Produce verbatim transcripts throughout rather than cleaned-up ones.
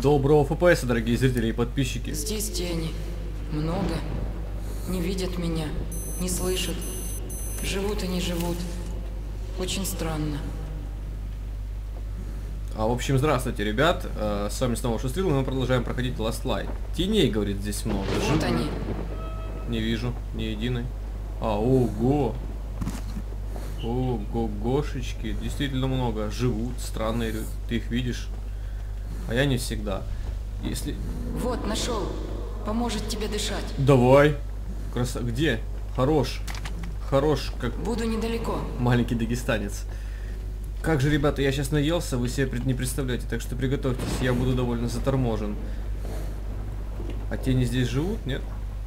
Доброго эф пи эс, дорогие зрители и подписчики. Здесь тени. Много. Не видят меня, не слышат. Живут и не живут. Очень странно. А, в общем, здравствуйте, ребят. Э, с вами снова Шустрил, и мы продолжаем проходить Last Light. Теней, говорит, здесь много. Вот Живут. они. Не вижу ни единой. А, ого. Ого-гошечки. Действительно много. Живут, странные. Ты их видишь. А я не всегда. Если... Вот, нашел. Поможет тебе дышать. Давай. Краса... Где? Хорош. Хорош, как Буду недалеко. маленький дагестанец. Как же, ребята, я сейчас наелся, вы себе не представляете, так что приготовьтесь, я буду довольно заторможен. А тени здесь живут, нет?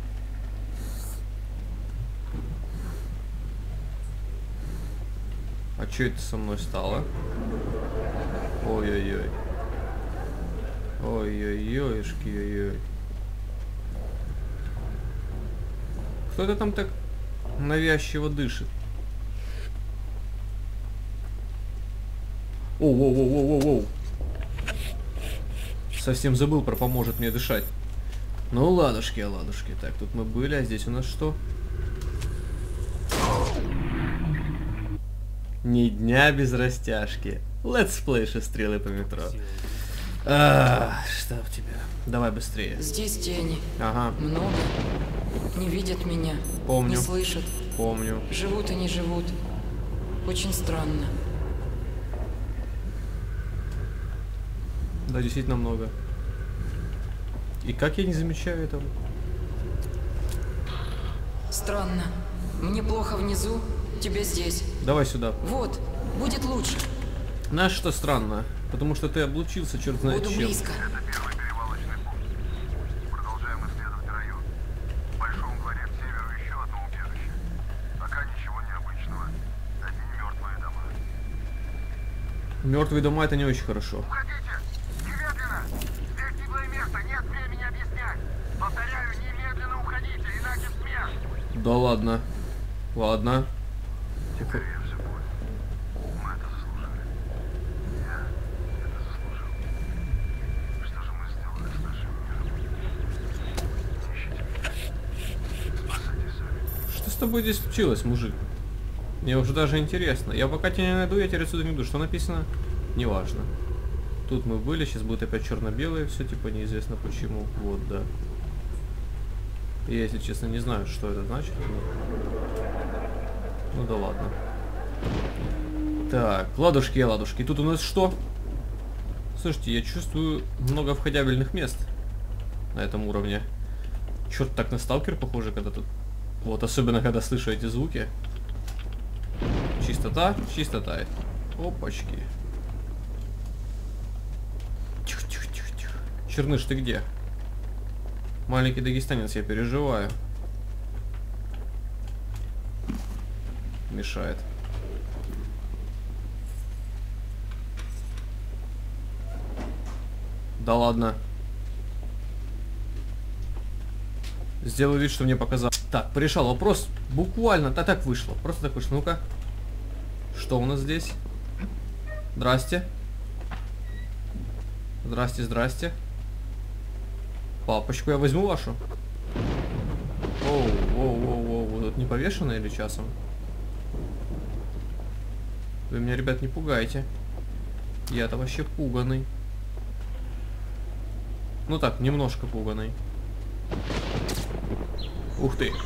А что это со мной стало? Ой-ой-ой. Ой-ой-ой-шки-ой-ой. Кто это там так навязчиво дышит? Оу-оу-оу-оу-оу. Совсем забыл про поможет мне дышать. Ну, ладушки, ладушки. Так, тут мы были, а здесь у нас что? Ни дня без растяжки. Летсплей Шустрелы по метро. А, что у тебя? Давай быстрее. Здесь тени. Ага. Много. Не видят меня. Помню. Не слышат. Помню. Живут и не живут. Очень странно. Да, действительно много. И как я не замечаю этого? Странно. Мне плохо внизу, тебе здесь. Давай сюда. Вот, будет лучше. Знаешь, что странно? Потому что ты облучился, черт знает Буду чем. близко. Это первый перевалочный пункт. Продолжаем исследовать район. В большом дворе к северу еще одно убежище. Пока ничего необычного. Одни мертвые дома. Мертвые дома это не очень хорошо. Уходите! Немедленно! Здесь гиблое место, нет времени объяснять. Повторяю, немедленно уходите, иначе смерть. Да ладно. Ладно. Тихо. Я все понял. Мы это заслужили. Я это заслужил. Что же мы сделали с нашим миром? Ищите меня. Спасайте сами. Что с тобой здесь случилось, мужик? Мне уже даже интересно. Я пока тебя не найду, я тебя отсюда не иду. Что написано? Неважно. Тут мы были, сейчас будет опять черно-белое, все типа неизвестно почему. Вот, да. Я, если честно, не знаю, что это значит. Но... Ну да ладно. Так, ладушки, ладушки. Тут у нас что? Слушайте, я чувствую много входябельных мест на этом уровне. Черт, так на сталкер похоже, когда тут... Вот, особенно когда слышу эти звуки. Чистота, чистота. Опачки. Тихо-тихо-тихо-тихо. Черныш, ты где? Маленький дагестанец, я переживаю. Мешает. Да ладно. Сделаю вид, что мне показалось. Так, порешал вопрос. Буквально, да так вышло. Просто так вышло. Ну-ка. Что у нас здесь? Здрасте. Здрасте, здрасте. Папочку я возьму вашу. Оу, оу, оу, оу. Вы тут не повешены или часом? Вы меня, ребят, не пугаете. Я-то вообще пуганый. Ну так, немножко пуганый. Ух ты.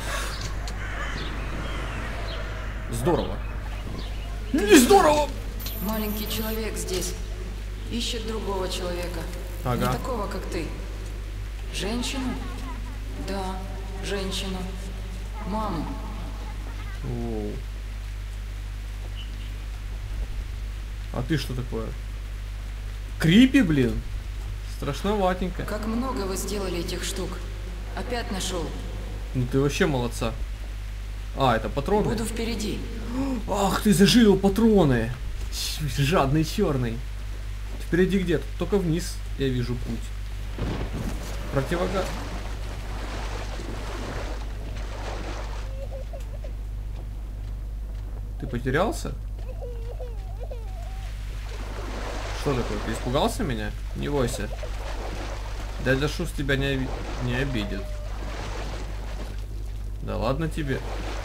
Здорово. Не здорово! Маленький человек здесь. Ищет другого человека. Ага. Не такого, как ты. Женщину? Да, женщину. Маму. Оу. А ты что такое? Крипи, блин. Страшноватенько. Как много вы сделали этих штук. Опять нашел. Ну ты вообще молодца. А, это патроны? Буду впереди. Ах, ты зажилил патроны. Жадный черный. Впереди где-то, только вниз я вижу путь. Противогаз. Ты потерялся? Что такое? Ты испугался меня? Не бойся. Дядя Шус тебя не, оби... не обидит. Да ладно тебе.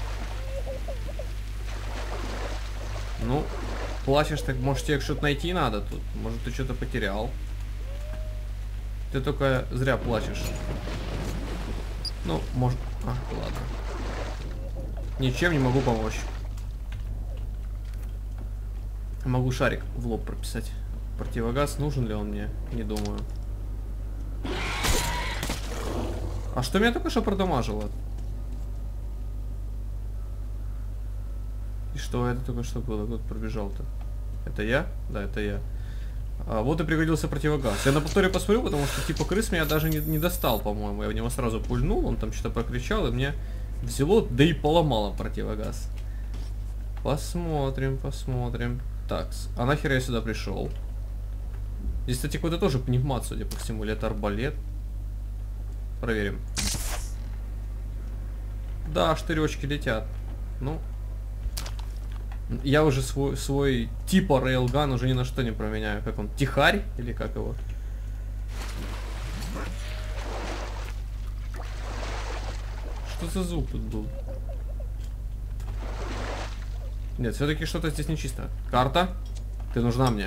Ну, плачешь, так может тебе что-то найти надо тут. Может ты что-то потерял. Ты только зря плачешь. Ну, может... А, ладно. Ничем не могу помочь. Могу шарик в лоб прописать. Противогаз, нужен ли он мне? Не думаю. А что меня только что продамажило? И что это только что было? Кто пробежал-то? Это я? Да, это я. А, вот и пригодился противогаз. Я на повторе посмотрю, потому что типа крыс меня даже не, не достал, по-моему. Я в него сразу пульнул, он там что-то прокричал, и мне взяло, да и поломало противогаз. Посмотрим, посмотрим. Так, а нахер я сюда пришел? Здесь, кстати, какой-то тоже пневмат, судя по всему, или это арбалет. Проверим. Да, штыречки летят. Ну, я уже свой, свой типа рейлган уже ни на что не променяю. Как он? Тихарь? Или как его? Что за звук тут был? Нет, все-таки что-то здесь нечисто. Карта? Ты нужна мне.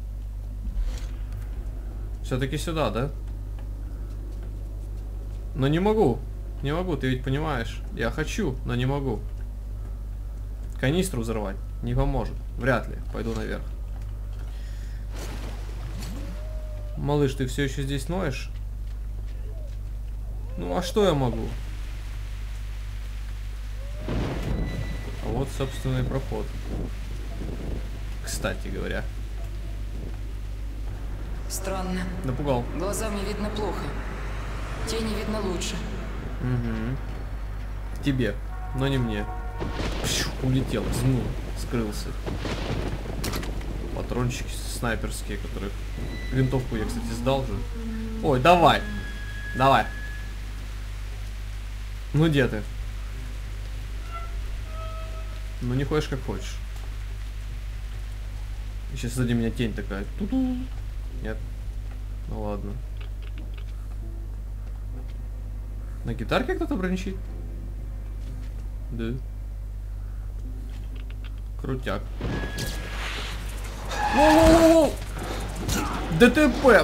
Все-таки сюда, да? Но не могу. Не могу, ты ведь понимаешь. Я хочу, но не могу. Канистру взорвать не поможет. Вряд ли. Пойду наверх. Малыш, ты все еще здесь ноешь? Ну, а что я могу? А вот, собственный проход. Кстати говоря. Странно. Напугал. Глазами видно плохо. Тени видно лучше. Угу. Тебе, но не мне. Пшу, улетел, взмыл, скрылся. Патрончики снайперские, которые... Винтовку я, кстати, сдал же. Ой, давай. Давай. Ну где ты? Ну не ходишь как хочешь. Сейчас сзади меня тень такая. Ту-ду. Нет. Ну ладно. На гитарке кто-то брончит? Да. Крутяк. Воу-воу-воу! ДТП!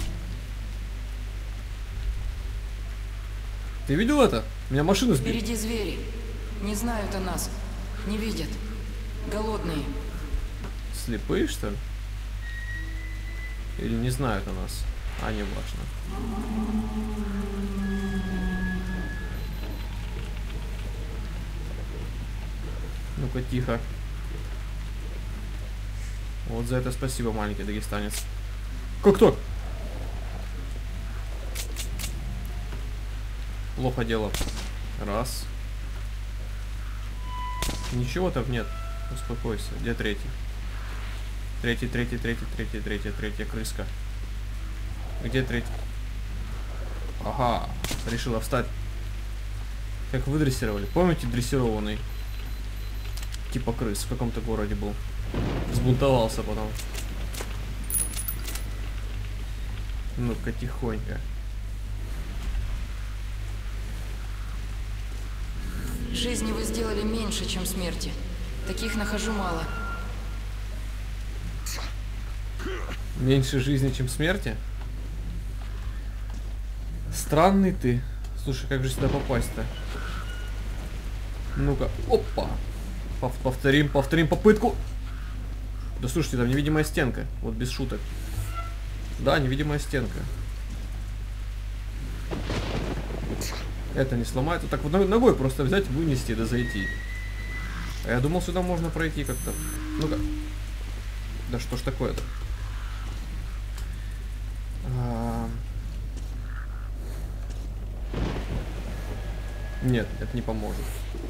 Ты видел это? Меня машина сбила. Впереди звери. Не знают о нас. Не видят. Голодные. Слепые, что ли? Или не знают о нас? А, не важно. Ну-ка, тихо. Вот за это спасибо, маленький дагестанец. Как так? Плохо дело. Раз. Ничего там нет. Успокойся. Где третий? Третий, третий, третий, третий, третий, третья крыска. Где третий? Ага. Решила встать. Как вы дрессировали? Помните дрессированный? Типа крыс в каком-то городе был. Взбунтовался потом. Ну-ка, тихонько. Жизни вы сделали меньше, чем смерти. Таких нахожу мало. Меньше жизни, чем смерти? Странный ты. Слушай, как же сюда попасть-то? Ну-ка, опа. Пов повторим, повторим попытку. Да слушайте, там невидимая стенка. Вот без шуток. Да, невидимая стенка. Это не сломается. Так вот ногой просто взять, вынести да зайти. А я думал, сюда можно пройти как-то. Ну-ка. Да что ж такое-то? А... Нет, это не поможет.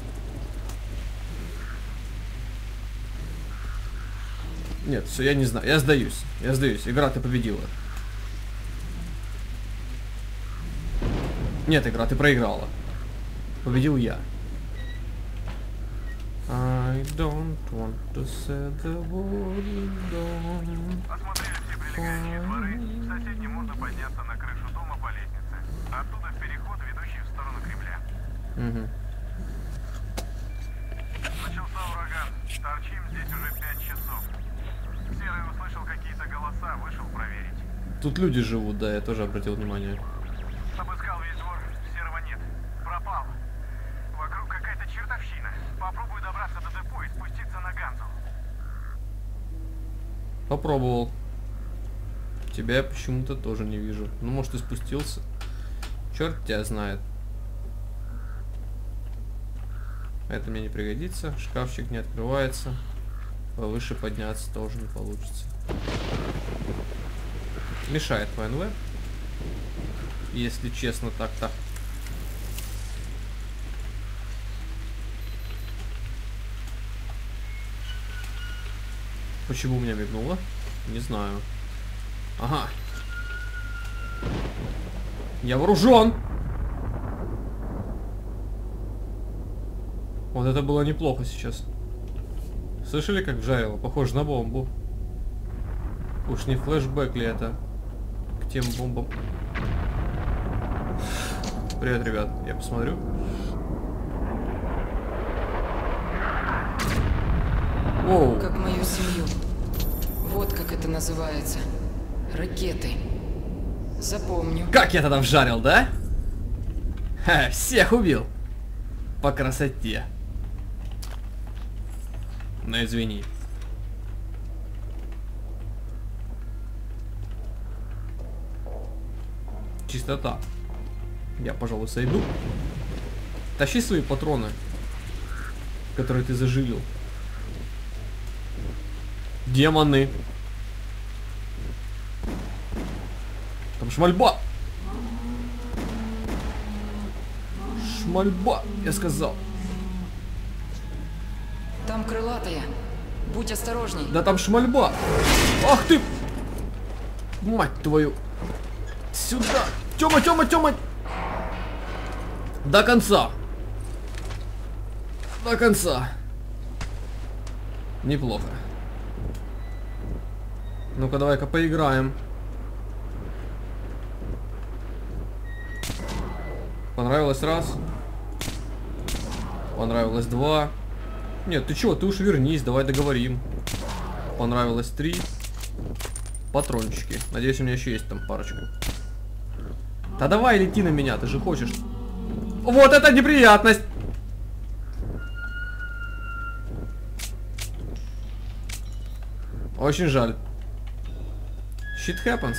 Нет, все, я не знаю. Я сдаюсь. Я сдаюсь. Игра, ты победила. Нет, игра, ты проиграла. Победил я. I don't want to set the world down. Осмотрели все Убегая из дворы, в соседнем можно подняться на крышу дома по лестнице. Оттуда в переход, ведущий в сторону Кремля. Угу. Начался ураган. Торчим здесь уже пять часов. Серый услышал какие-то голоса, вышел проверить. Тут люди живут, да, я тоже обратил внимание. Обыскал весь двор, Серого нет. Пропал. Вокруг какая-то чертовщина. Попробую добраться до депо и спуститься на Ганзу. Попробовал. Тебя я почему-то тоже не вижу. Ну, может, и спустился. Черт тебя знает. Это мне не пригодится. Шкафчик не открывается. Повыше подняться тоже не получится. Мешает ВНВ. Если честно, так-то. Почему у меня мигнуло? Не знаю. Ага. Я вооружен! Вот это было неплохо сейчас. Слышали, как вжарило? Похоже на бомбу. Уж не флешбэк ли это? К тем бомбам. Привет, ребят. Я посмотрю. Воу. Как мою семью. Вот как это называется. Ракеты. Запомню. Как я тогда вжарил, да? Ха, всех убил. По красоте. Ну извини. Чистота. Я, пожалуй, сойду. Тащи свои патроны, которые ты зажилил. Демоны. Там шмальба. Шмальба, я сказал. Там крылатая. Будь осторожней. Да там шмальба. Ах ты! Мать твою. Сюда. Тёма, Тёма, Тёма. До конца. До конца. Неплохо. Ну-ка, давай-ка поиграем. Понравилось раз. Понравилось два. Нет, ты чё, ты уж вернись, давай договорим. Понравилось три. Патрончики. Надеюсь, у меня еще есть там парочку. Да давай лети на меня, ты же хочешь. Вот это неприятность! Очень жаль. Shit happens.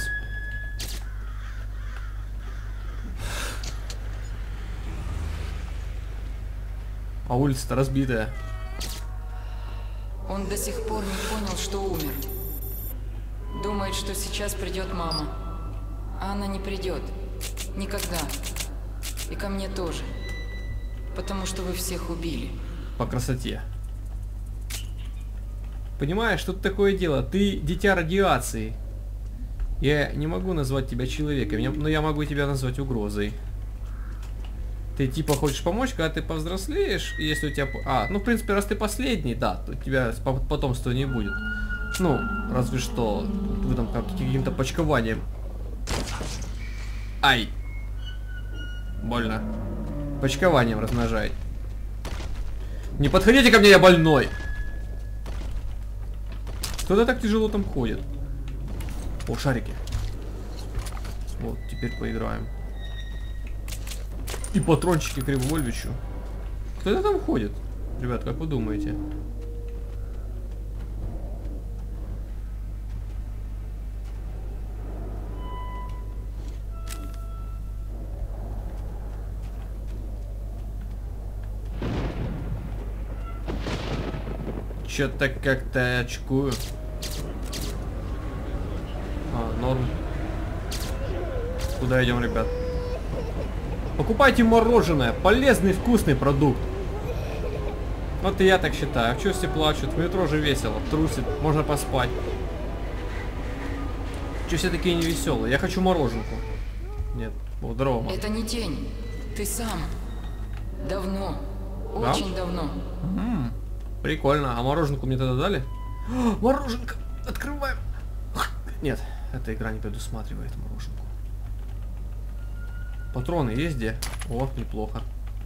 А улица-то разбитая. Он до сих пор не понял, что умер. Думает, что сейчас придет мама. А она не придет. Никогда. И ко мне тоже. Потому что вы всех убили. По красоте. Понимаешь, тут такое дело. Ты дитя радиации. Я не могу назвать тебя человеком, но я могу тебя назвать угрозой. Ты типа хочешь помочь, когда ты повзрослеешь, если у тебя... А, ну в принципе, раз ты последний, да, то у тебя потомства не будет. Ну, разве что вы там каким-то почкованием. Ай! Больно. Почкованием размножает. Не подходите ко мне, я больной! Кто-то так тяжело там ходит. О, шарики. Вот, теперь поиграем. И патрончики к револьвичу. Кто это там ходит? Ребят, как вы думаете? Чё-то как-то очкую. А, норм. Куда идем, ребят? Покупайте мороженое. Полезный, вкусный продукт. Вот и я так считаю. Чё все плачут? В метро же весело. Трусит. Можно поспать. Чё все такие невеселые? Я хочу мороженку. Нет. О, здорово, мам. Это не тень. Ты сам. Давно. Да? Очень давно. М-м, прикольно. А мороженку мне тогда дали? О, мороженка. Открываем. Нет. Эта игра не предусматривает мороженку. Патроны есть где? О, неплохо.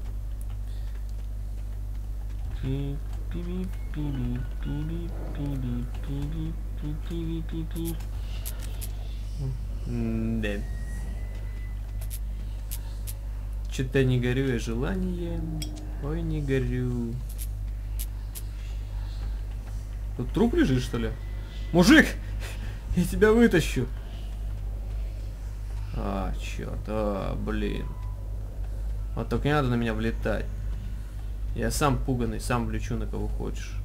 Да. Что-то не горю я желанием. Ой, не горю. Тут труп лежит, что ли? Мужик! Я тебя вытащу. А, черт, а, блин. Вот только не надо на меня влетать. Я сам пуганый, сам влечу на кого хочешь.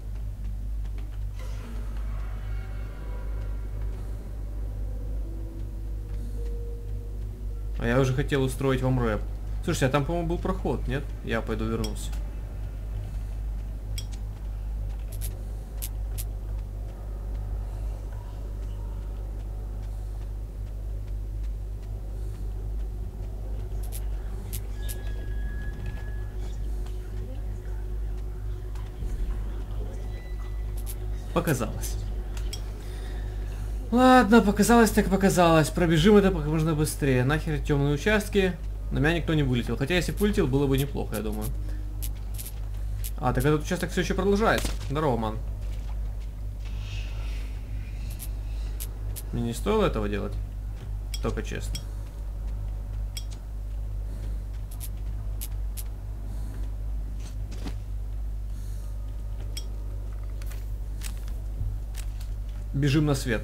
А я уже хотел устроить вам рэп. Слушайте, а там, по-моему, был проход, нет? Я пойду вернусь. Показалось. Ладно, показалось так показалось. Пробежим это как можно быстрее. Нахер темные участки. На меня никто не вылетел. Хотя если бы вылетел, было бы неплохо, я думаю. А, так этот участок все еще продолжается. Здорово, ман. Мне не стоило этого делать. Только честно. Бежим на свет.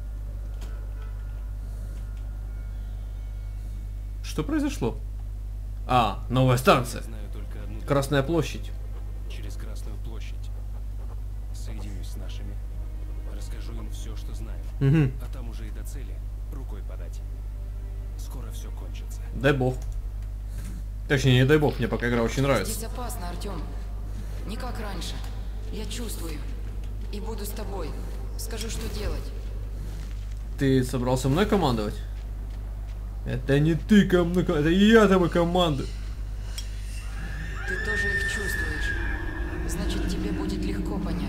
Что произошло? А, новая станция. Знаю только одну. Красная площадь. Через Красную площадь. Соединюсь с нашими. Расскажу им все, что знаю. Угу. А там уже и до цели рукой подать. Скоро все кончится. Дай бог. Точнее, не дай бог, мне пока игра очень нравится. Здесь опасно, Артем. Не как раньше. Я чувствую. И буду с тобой. Скажу, что делать. Ты собрался мной командовать? Это не ты ко мной, это я тобой командую. Ты тоже их чувствуешь. Значит, тебе будет легко понять.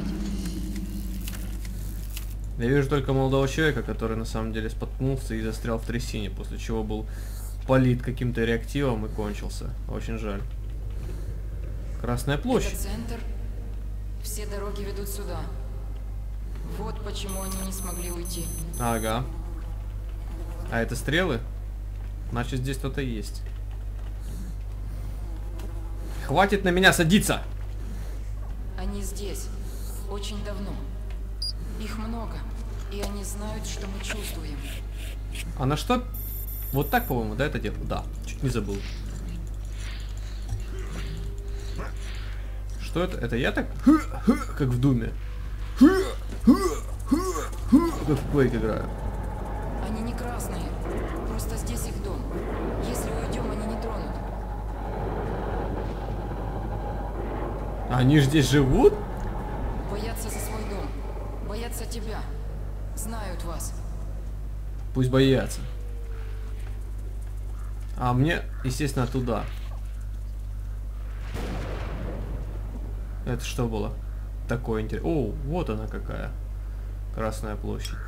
Я вижу только молодого человека, который на самом деле споткнулся и застрял в трясине, после чего был полит каким-то реактивом и кончился. Очень жаль. Красная площадь. Это центр. Все дороги ведут сюда. Вот почему они не смогли уйти. Ага. А это стрелы? Значит, здесь кто-то есть. Хватит на меня садиться! Они здесь. Очень давно. Их много. И они знают, что мы чувствуем. А на что? Вот так, по-моему, да, это дело? Да, чуть не забыл. Что это? Это я так? Как в Думе. Как в Quake играю. Они не красные. Просто здесь их дом. Если уйдем, они не тронут. Они же здесь живут? Боятся за свой дом. Боятся тебя. Знают вас. Пусть боятся. А мне, естественно, туда. Это что было? Такое интересное. О, вот она какая. Красная площадь.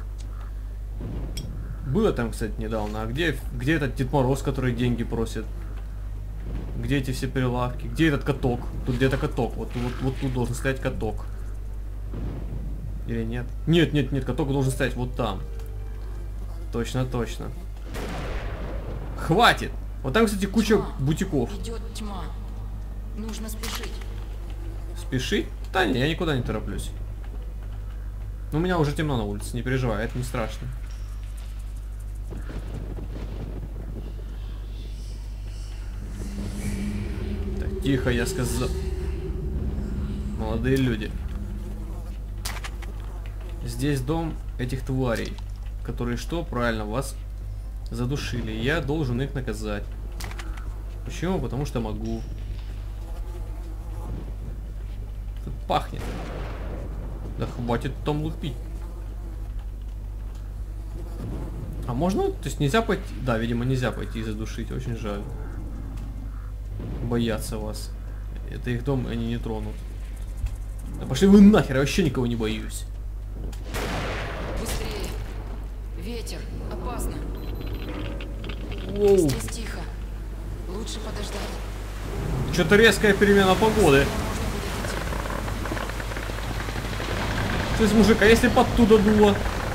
Было там, кстати, недавно. А где, где этот Дед Мороз, который деньги просит? Где эти все прилавки? Где этот каток? Тут где-то каток. Вот, вот, вот тут должен стоять каток. Или нет? Нет, нет, нет, каток должен стоять вот там. Точно, точно. Хватит! Вот там, кстати, куча Тьма. бутиков. Идет тьма. Нужно спешить. Спеши? Да не, я никуда не тороплюсь. Ну, у меня уже темно на улице, не переживай, это не страшно. Так, тихо, я сказал. Молодые люди. Здесь дом этих тварей, которые что, правильно, вас задушили. Я должен их наказать. Почему? Потому что могу. Тут пахнет. Да хватит там лупить. А можно? То есть нельзя пойти? Да, видимо, нельзя пойти и задушить. Очень жаль. Боятся вас. Это их дом, они не тронут. Да пошли вы нахер, я вообще никого не боюсь. Быстрее. Ветер. Опасно. Воу. Здесь тихо. Лучше подождать. Что-то резкая перемена погоды. Можно будет идти. Слышь, мужик, а если подтуда дуло?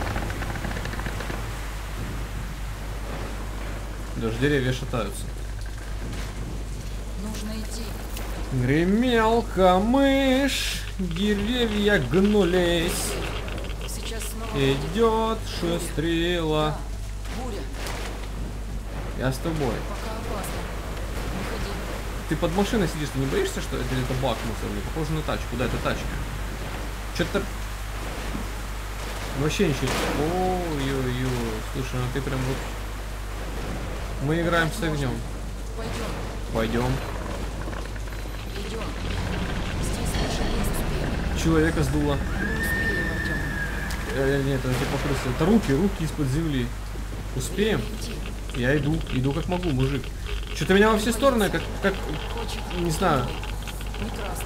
Даже деревья шатаются. Нужно идти. Гремел камыш, деревья гнулись. Сейчас снова будет Идет шестрела. буря. Я с тобой. Пока опасно. Не ходи. Ты под машиной сидишь, ты не боишься, что это где-то бак мусорный? Похоже на тачку. Да, это тачка. Что-то... Вообще ничего. Ой-ой-ой. Слушай, ну ты прям вот... Мы играем с огнем. Пойдем. Пойдем. Идем. Здесь лучше не успеем. Человека сдуло. Не успеем, Артем. Э, нет, это типа крысы. Это руки, руки из-под земли. Успеем? Идти. Я иду. Иду как могу, мужик. Что-то меня во все стороны, как... как... Хочет. Не знаю. Не красный.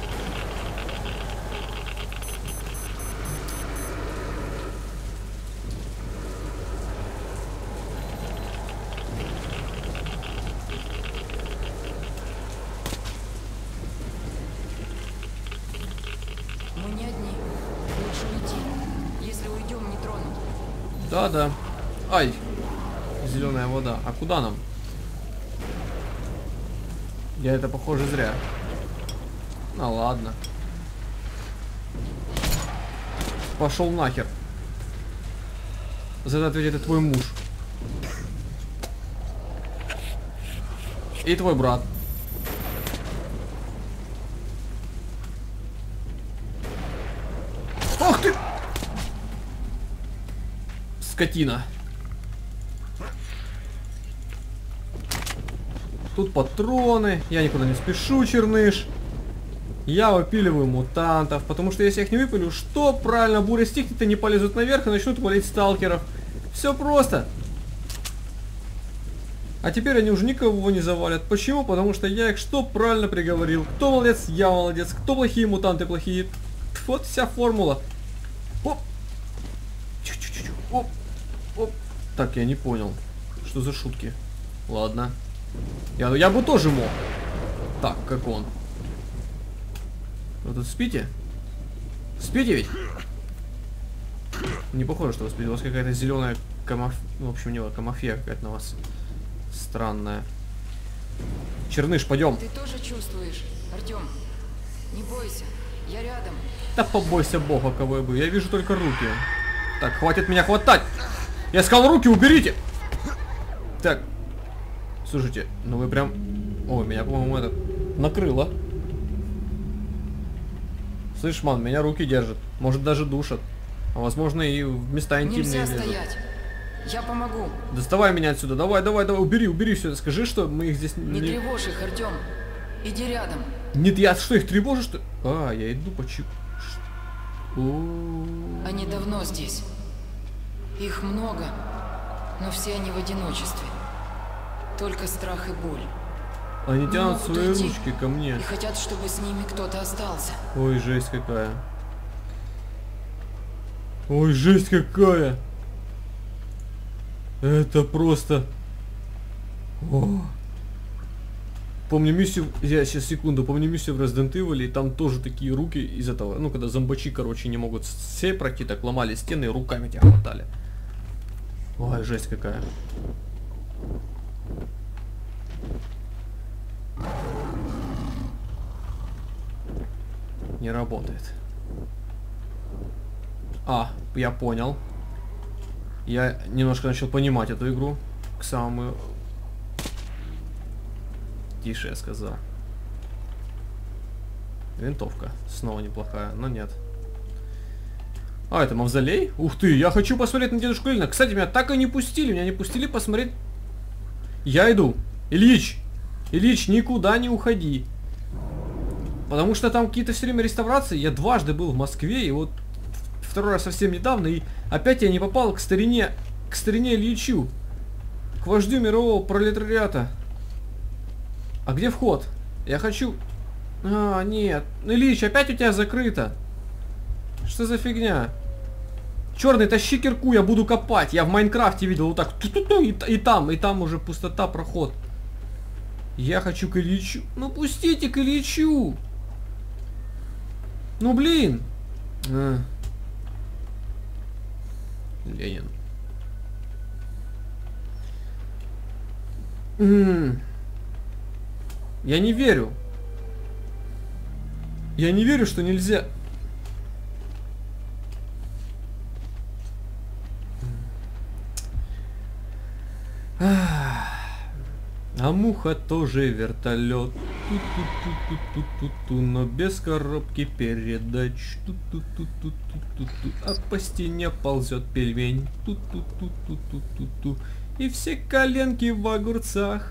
Мы не одни. Лучше уйти. Если уйдем, не тронут. Да, да. Ай. Зеленая вода. А куда нам? Я это, похоже, зря. Ну ладно. Пошел нахер. За это ответит твой муж. И твой брат. Ах ты! Скотина. Тут патроны. Я никуда не спешу, черныш. Я выпиливаю мутантов. Потому что если я их не выпилю, что? Правильно, буря стихнет и не полезут наверх и начнут валить сталкеров. Все просто. А теперь они уже никого не завалят. Почему? Потому что я их что правильно приговорил. Кто молодец? Я молодец. Кто плохие? Мутанты плохие. Вот вся формула. Оп. Чу-чу-чу-чу. Оп. Оп. Так, я не понял. Что за шутки? Ладно. Я, я бы тоже мог. Так, как он. Вы тут спите? Спите ведь? Не похоже, что вы спите. У вас какая-то зеленая камаф... В общем, не камафья какая-то на вас. Странная. Черныш, пойдем. Ты тоже чувствуешь, Артем? Не бойся, я рядом. Да побойся бога, кого я бы. Я вижу только руки. Так, хватит меня хватать. Я сказал, руки уберите. Так. Слушайте, ну вы прям... О, меня, по-моему, это накрыло. Слышь, ман, меня руки держат. Может, даже душат. А возможно, и в места интимные Нельзя лезут. стоять. Я помогу. Доставай меня отсюда. Давай, давай, давай. Убери, убери все. Скажи, что мы их здесь... Не тревожь их, Артем. Иди рядом. Нет, я что, их тревожу, что... А, я иду почему... Они давно здесь. Их много, но все они в одиночестве. Только страх и боль. Они тянут могут свои уйти ручки ко мне. И хотят, чтобы с ними кто-то остался. Ой, жесть какая. Ой, жесть какая. Это просто... О. Помню миссию... Я сейчас секунду. Помню миссию в Resident Evil, и там тоже такие руки из этого... Ну, когда зомбачи, короче, не могут все пройти, так ломали стены и руками тебя хватали. Ой, жесть какая. Не работает. А, я понял. Я немножко начал понимать эту игру. К самому... Тише, я сказал. Винтовка. Снова неплохая, но нет. А, это мавзолей? Ух ты, я хочу посмотреть на дедушку Ленина. Кстати, меня так и не пустили. Меня не пустили посмотреть. Я иду. Ильич! Ильич, никуда не уходи. Потому что там какие-то все время реставрации. Я дважды был в Москве, и вот второй раз совсем недавно, и опять я не попал к старине, к старине Ильичу. К вождю мирового пролетариата. А где вход? Я хочу... А, нет. Ильич, опять у тебя закрыто. Что за фигня? Черный, тащи кирку, я буду копать. Я в Майнкрафте видел вот так. Ту-ту-ту, и, и там, и там уже пустота, проход. Я хочу к Ильичу. Ну пустите к Ильичу. Ну блин. А. Ленин. М-м. Я не верю. Я не верю, что нельзя. А муха тоже вертолет. Ту-ту-ту-ту-ту-ту, но без коробки передач. Ту-ту-ту-ту-ту-ту, а по стене ползет пельмень. Ту-ту-ту-ту-ту-ту. И все коленки в огурцах.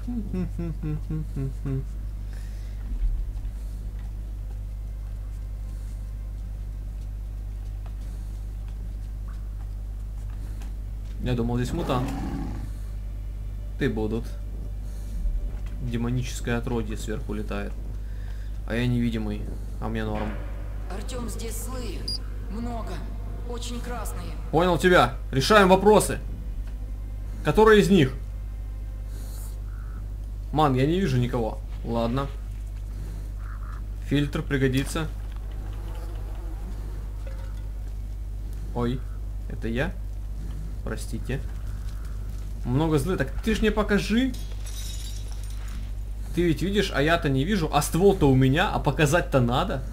Я думал, здесь мутант. Ты будут. Демоническое отродье сверху летает. А я невидимый. А мне норм. Артем, здесь злые. Много. Очень красные. Понял тебя. Решаем вопросы. Который из них? Ман, я не вижу никого. Ладно. Фильтр пригодится. Ой, это я? Простите. Много злых. Так ты ж мне покажи. Ты ведь видишь, а я-то не вижу. А ствол-то у меня, а показать-то надо.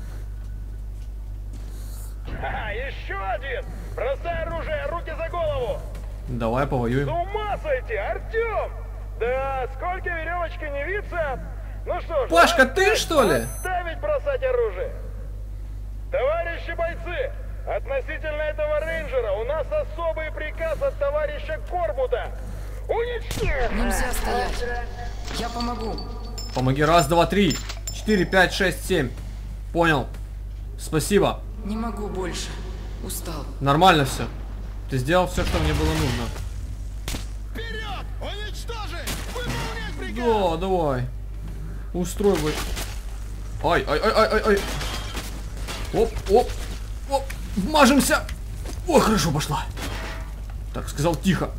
Ага, еще один! Бросай оружие, руки за голову! Давай повоюем. С ума сойти, Артем! Да сколько веревочка не виться? Ну что ж, Пашка, отставить, ты что ли? Отставить бросать оружие! Товарищи бойцы, относительно этого рейнджера у нас особый приказ от товарища Корбута. Уничтожить! Нельзя стоять. Я помогу. Помоги. Раз, два, три, четыре, пять, шесть, семь. Понял. Спасибо. Не могу больше. Устал. Нормально все. Ты сделал все, что мне было нужно. Вперед! Уничтожить! Выполнять приказ! Да, давай. Устрой бы. Ай, ай, ай, ай, ай, ай. Оп, оп, оп. Вмажемся. О, хорошо пошла. Так, сказал тихо.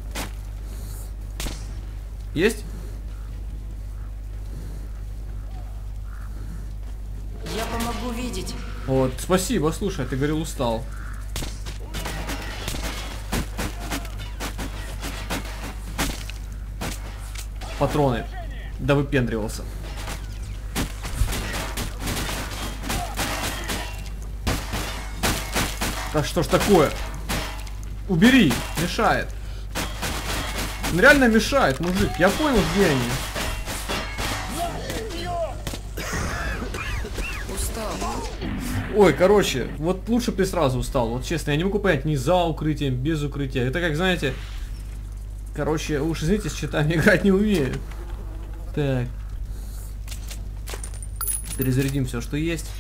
Есть? Я помогу видеть. Вот, спасибо, слушай, ты говорил, устал. Патроны. Да выпендривался. Да что ж такое? Убери, мешает. Он реально мешает, мужик. Я понял, где они. Устал. Ой, короче, вот лучше бы ты сразу устал. Вот честно, я не могу понять, ни за укрытием, без укрытия. Это как, знаете... Короче, уж извините, с читами играть не умею. Так. Перезарядим все, что есть.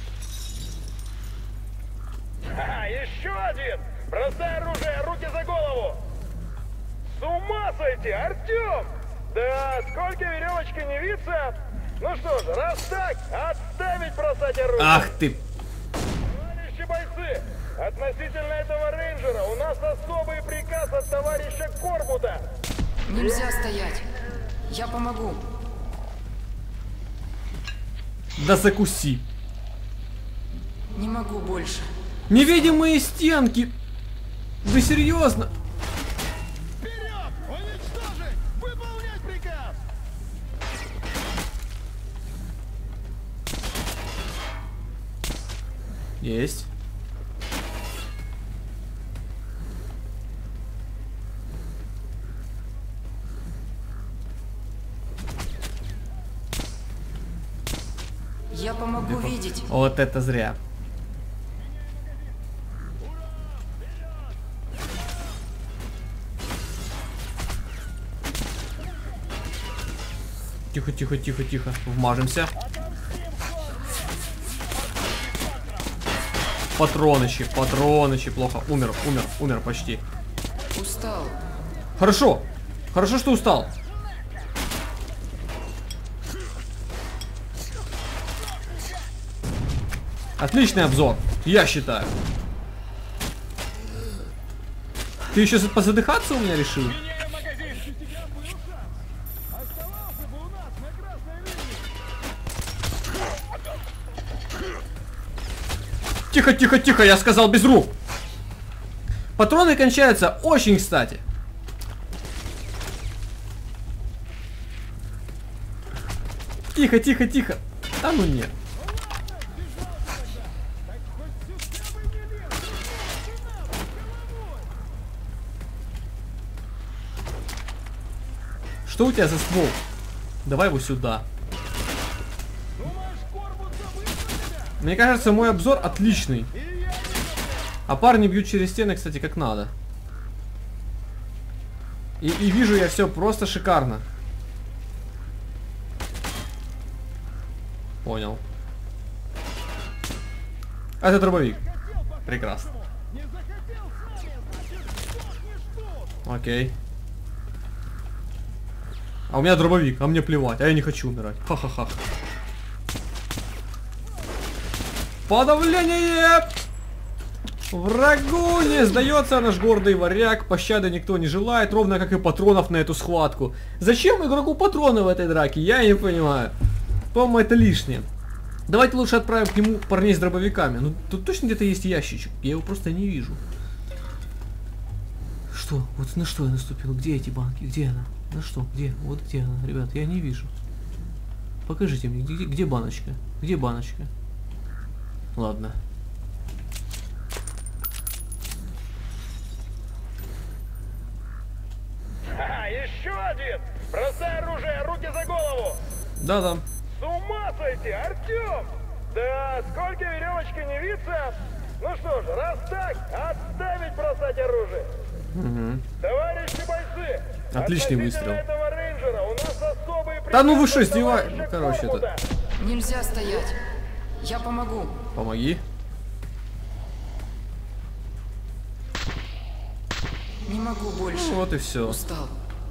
Ага, еще один! Бросай оружие, руки за голову! С ума сойти, Артем! Да сколько веревочка не виться? Ну что ж, раз так, отставить бросать оружие! Ах ты! Товарищи бойцы, относительно этого рейнджера у нас особый приказ от товарища Корбута. Нельзя стоять. Я помогу. Да закуси. Не могу больше. Невидимые стенки! Вы серьезно? Вперед! Уничтожить! Выполнять приказ! Есть. Я помогу видеть. Вот это зря. Тихо, тихо, тихо, тихо. Вмажемся. Патроныщи, патроныщи. Плохо. Умер, умер, умер почти. Устал. Хорошо. Хорошо, что устал. Отличный обзор, я считаю. Ты еще позадыхаться у меня решил? Тихо, тихо, тихо, я сказал без рук. Патроны кончаются очень кстати. Тихо, тихо, тихо. Да ну нет. Что у тебя за ствол? Давай его сюда. Мне кажется, мой обзор отличный. А парни бьют через стены, кстати, как надо. И, и вижу я все просто шикарно. Понял. Это дробовик. Прекрасно. Окей. А у меня дробовик, а мне плевать, а я не хочу умирать. Ха-ха-ха. Подавление! Врагу не сдается наш гордый варяг, пощады никто не желает, ровно как и патронов на эту схватку. Зачем игроку патроны в этой драке? Я не понимаю. По-моему, это лишнее. Давайте лучше отправим к нему парней с дробовиками. Ну, тут точно где-то есть ящичек, я его просто не вижу. Что? Вот на что я наступил? Где эти банки? Где она? На что? Где? Вот где она, ребят? Я не вижу. Покажите мне, где, где баночка? Где баночка? Ладно. Ха, еще один! Бросай оружие, руки за голову! Да-да. С ума сойти, Артем! Да сколько веревочки не виться? Ну что ж, раз так, отставить бросать оружие! Угу. Товарищи бойцы! Отличный выстрел. Этого рейнджера у нас особые Да ну вы что, приказы издеваетесь? товарища Ну, короче, это... Корбута. Нельзя стоять. Я помогу. Помоги. Не могу больше. Ну, вот и все. Устал.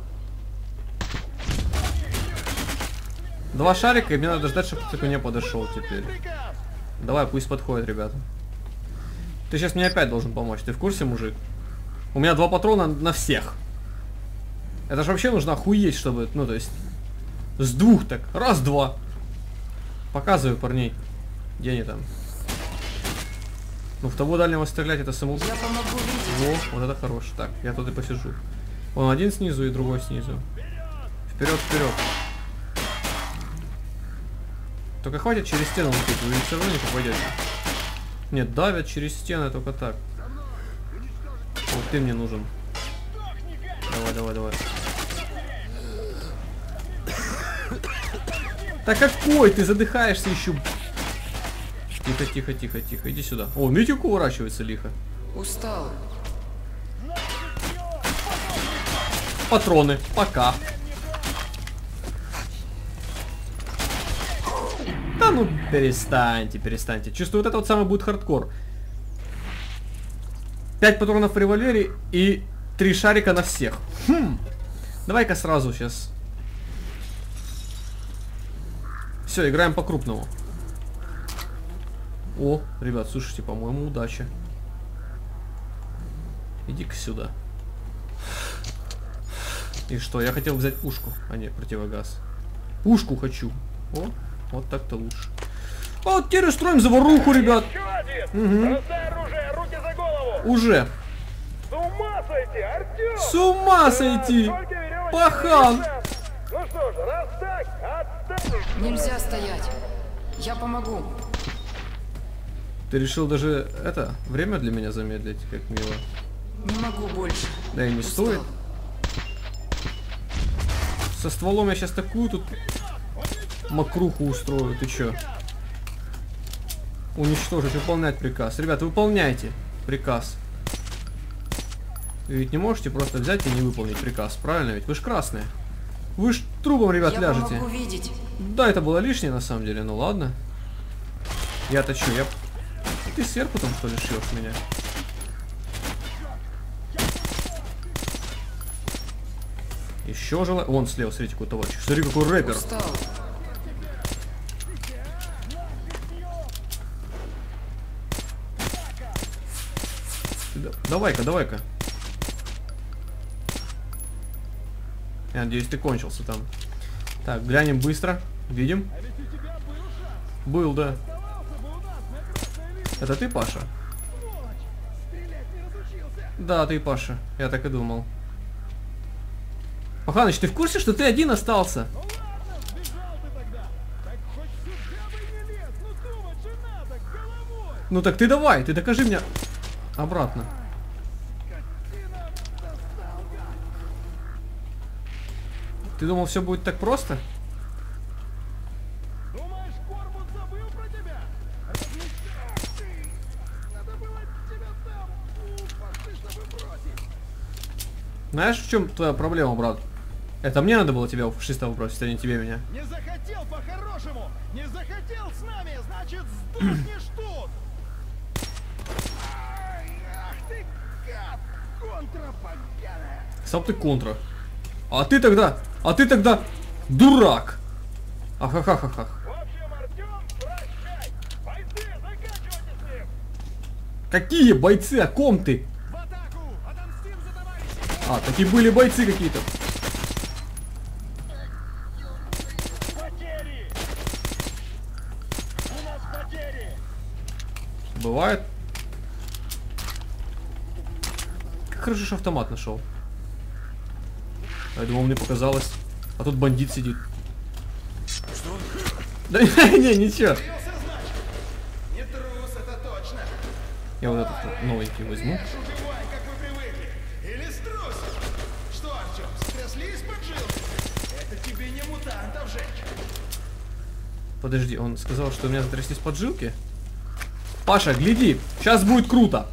Два шарика, и мне надо ждать, чтобы кто-то ко мне подошел теперь. Давай, пусть подходит, ребята. Ты сейчас мне опять должен помочь. Ты в курсе, мужик? У меня два патрона на всех. Это же вообще нужно охуеть, чтобы... Ну, то есть... С двух так. Раз, два. Показываю парней. Где они там? Ну, в того дальнего стрелять это самоубийство. Я помогу видеть. Во, вот это хорош. Так, я тут и посижу. Он один снизу и другой снизу. Вперед, вперед. Только хватит через стену лупить, вы все равно не попадете. Нет, давят через стены только так. Вот ты мне нужен. Давай, давай, давай. Так какой? Ты задыхаешься еще. Тихо, тихо, тихо, тихо. Иди сюда. О, Митик уворачивается лихо. Устал. Патроны. Пока. Да ну перестаньте, перестаньте. Чувствую, вот это вот самый будет хардкор. Пять патронов в револьвере и три шарика на всех. Хм. Давай-ка сразу сейчас. Все, играем по-крупному. О, ребят, слушайте, по-моему, удача. Иди-ка сюда. И что, я хотел взять пушку, а не противогаз. Пушку хочу. О, вот так-то лучше. А вот теперь устроим заваруху, ребят. Еще один! Угу. Бросай оружие, руки за голову! Уже. С ума сойти, Артем! С ума сойти! Сколько веревочек Пахан! не виться? Ну что ж, раз так, отставить! Нельзя стоять. Я помогу. Ты решил даже это время для меня замедлить, как мило. Не могу больше. Да и не Устал. стоит. Со стволом я сейчас такую тут мокруху устрою. Ты чё? Уничтожить, выполнять приказ. Ребят, выполняйте приказ. Вы ведь не можете просто взять и не выполнить приказ, правильно? Ведь вы ж красные. Вы ж трубом, ребят, Я ляжете. помогу видеть. Да, это было лишнее на самом деле, ну ладно. Я-то чё, я... Ты сверху там что ли шьешь меня? Еще желаю... Вон слева, смотрите, какой товарищ. Смотри, какой рэпер. Устал. Да- Давай-ка, давай-ка. Я надеюсь, ты кончился там. Так, глянем быстро. Видим? Был, да. Это ты, Паша? Да, ты, Паша. Я так и думал. Паханыч, ты в курсе, что ты один остался? Ну так ты давай, ты докажи мне обратно. Ты думал, все будет так просто? Думаешь, Корбут забыл про тебя? Надо было тебя там упасти, чтобы бросить. Знаешь, в чем твоя проблема, брат? Это мне надо было тебя у фашистов бросить, а не тебе меня. Не захотел по-хорошему! Не захотел с нами, значит сдохнешь тут! Ай, ах ты гад! Контрапоганая! Сам ты контра. А ты тогда, а ты тогда дурак. Ахахахахах. В общем, Артем, прощай! Бойцы, заканчивайте с ним! Какие бойцы, о ком ты? В атаку! Отомстим за товарища! А, такие были бойцы какие-то. Потери! У нас потери! Бывает. Как хорошо, что автомат нашел. Я думал, мне показалось. А тут бандит сидит. Да не, ничего. Не трус, это точно! Я вот этот новенький возьму. Убивай, как вы привыкли! Или струсил! Что, Артем, стряслись поджилки? Это тебе не мутантов жечь! Подожди, он сказал, что у меня затряслись поджилки? Паша, гляди, сейчас будет круто.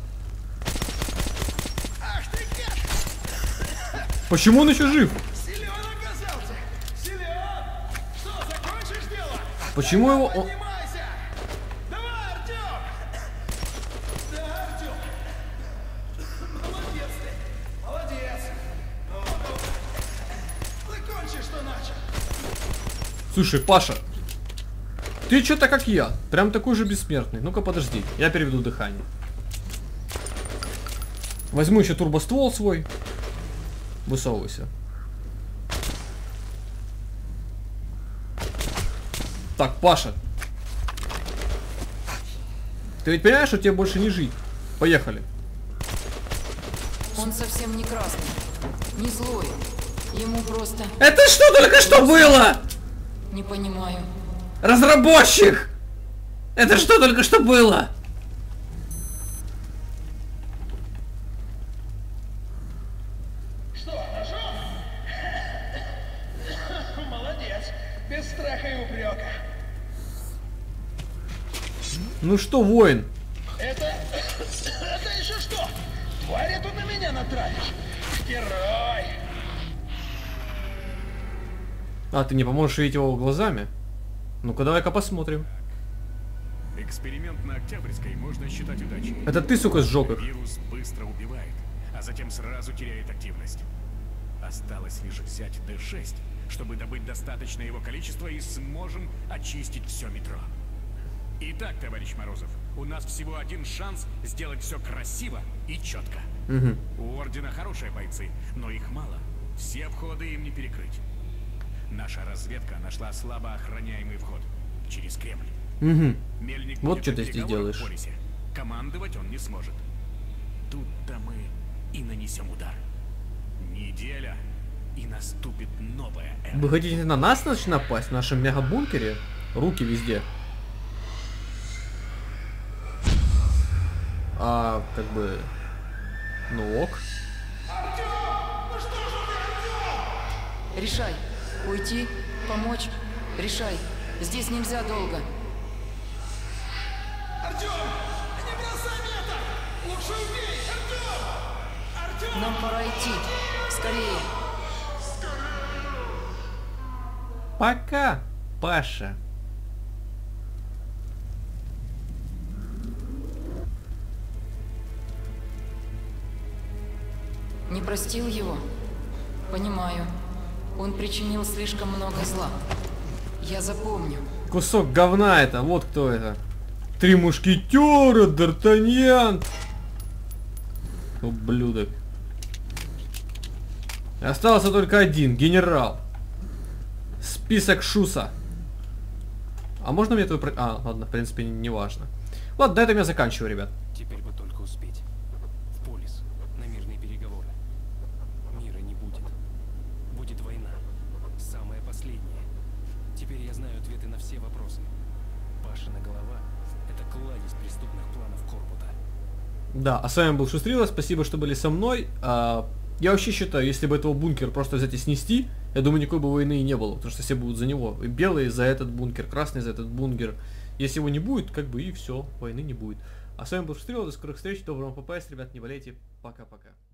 Ах ты гад! Почему он еще жив? Силен оказался! Силен! Что, закончишь дело? Почему его... он- Поднимайся! Давай, Артем! Да, Артем! Молодец ты! Молодец! Ну, ну, закончи, что начал! Слушай, Паша, ты что-то как я, прям такой же бессмертный. Ну-ка, подожди, я переведу дыхание. Возьму еще турбоствол свой. Высовывайся. Так, Паша. Ты ведь понимаешь, что тебе больше не жить? Поехали. Он совсем не красный, не злой. Ему просто... Это что только что было? Не понимаю. Разработчик! Это что только что было? Что, нашел? Молодец! Без страха и упрека. Ну что, воин? Это... Это еще что? Твари тут на меня натравишь? Герой! А, ты не поможешь видеть его глазами? Ну-ка, давай-ка посмотрим. Эксперимент на Октябрьской можно считать удачей. Это ты, сука, сжег их. Вирус быстро убивает, а затем сразу теряет активность. Осталось лишь взять Д шесть, чтобы добыть достаточное его количество, и сможем очистить все метро. Итак, товарищ Морозов, у нас всего один шанс сделать все красиво и четко. Угу. У Ордена хорошие бойцы, но их мало. Все входы им не перекрыть. Наша разведка нашла слабо охраняемый вход через Кремль. Угу. Мельник Вот будет что на ты здесь переговорах делаешь. в Полисе. Командовать он не сможет. Тут-то мы и нанесем удар. Неделя, и наступит новая эра. Вы хотите на нас значит, напасть в нашем мега-бункере? Руки везде. А, как бы... Ну ок. Решай. Уйти, помочь. Решай. Здесь нельзя долго. Артем! Не бросай меня так! Лучше убей! Артем! Артем! Нам пора идти. Скорее. Пока, Паша. Не простил его? Понимаю. Он причинил слишком много зла. Я запомню. Кусок говна это, вот кто это. Три мушкетера, Д'Артаньян. Ублюдок. Остался только один. Генерал. Список Шуса. А можно мне твой... про- А, ладно, в принципе, не важно. Ладно, на этом я заканчиваю, ребят. Теперь бы только успеть. В Полис, на мирные переговоры. Мира не будет. Будет война. Самая последняя. Теперь я знаю ответы на все вопросы. Пашина голова — это кладезь преступных планов Корбута. Да, а с вами был Шустрила, спасибо, что были со мной. А, я вообще считаю, если бы этого бункера просто взять и снести, я думаю, никакой бы войны и не было, потому что все будут за него. И белые за этот бункер, красные за этот бункер. Если его не будет, как бы и все, войны не будет. А с вами был Шустрила, до скорых встреч, доброго вам попасть, ребят, не болейте, пока-пока.